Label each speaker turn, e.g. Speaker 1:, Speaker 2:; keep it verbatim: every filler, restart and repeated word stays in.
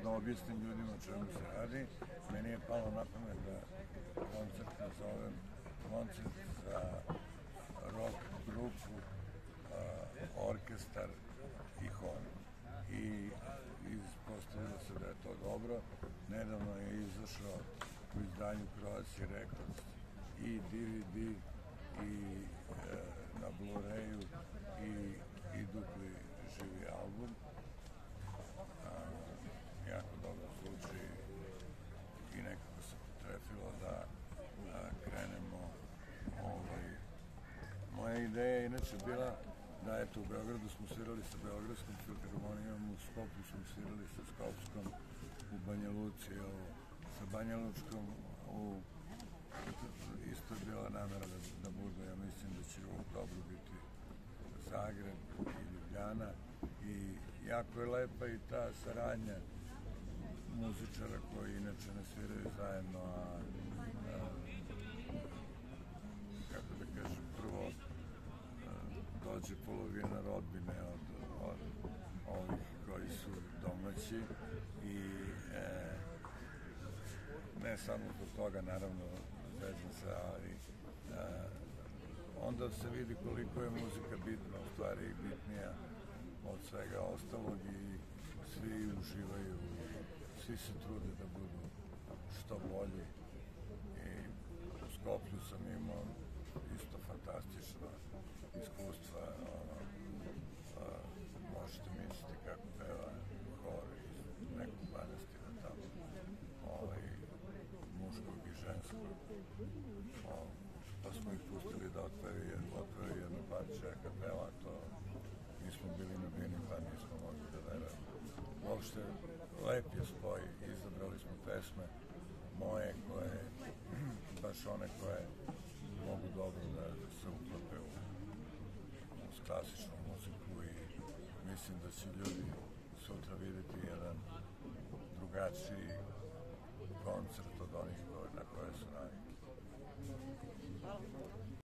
Speaker 1: da objasnim ljudima o čemu se radi. Meni je palo na pamet da koncert nazovem koncert za rock grupu, uh, orkestar i hor. I ispostavilo se da je to dobro. Nedavno je izašao u izdanju Croatia Records i D V D i e, na Blu-rayu i, i dupli živi album. A, jako dobro zvuči i nekako se potrefilo da a, krenemo. Ovaj, moja ideja je inače bila da eto u Beogradu smo svirali sa Beogradskom filharmonijom, u Skoplju smo svirali sa Skopskom, u Banja Luci, sa Banja Lučkom, u isto je bila namera da, da bude, ja mislim da će u oktobru biti Zagreb i Ljubljana i jako je lepa i ta saradnja muzičara koji inače ne sviraju zajedno, a, a kako da kažem, prvo dođe polovina rodbine od, od ovih koji su domaći i e, ne samo zbog toga, naravno, zezam se, ali e, onda se vidi koliko je muzika bitna, u stvari bitnija od svega ostalog i svi uživaju, svi se trude da budu što bolji. I u Skoplju sam imao isto fantastično iskustva, ono, a, možete misliti kako peva hor iz nekog manastira tamo, ovaj, muškog i ženskog, o, pa smo ih pustili da otpevi jednu parče a kapela, to nismo bili na bini, pa nismo mogli da verujemo. Uopšte, lep je spoj, izabrali smo pesme moje koje, baš one koje mogu dobro da se uklope u, u klasičnu muziku i mislim da će ljudi sutra vidjeti jedan drugačiji koncert od onih na koje su navikli.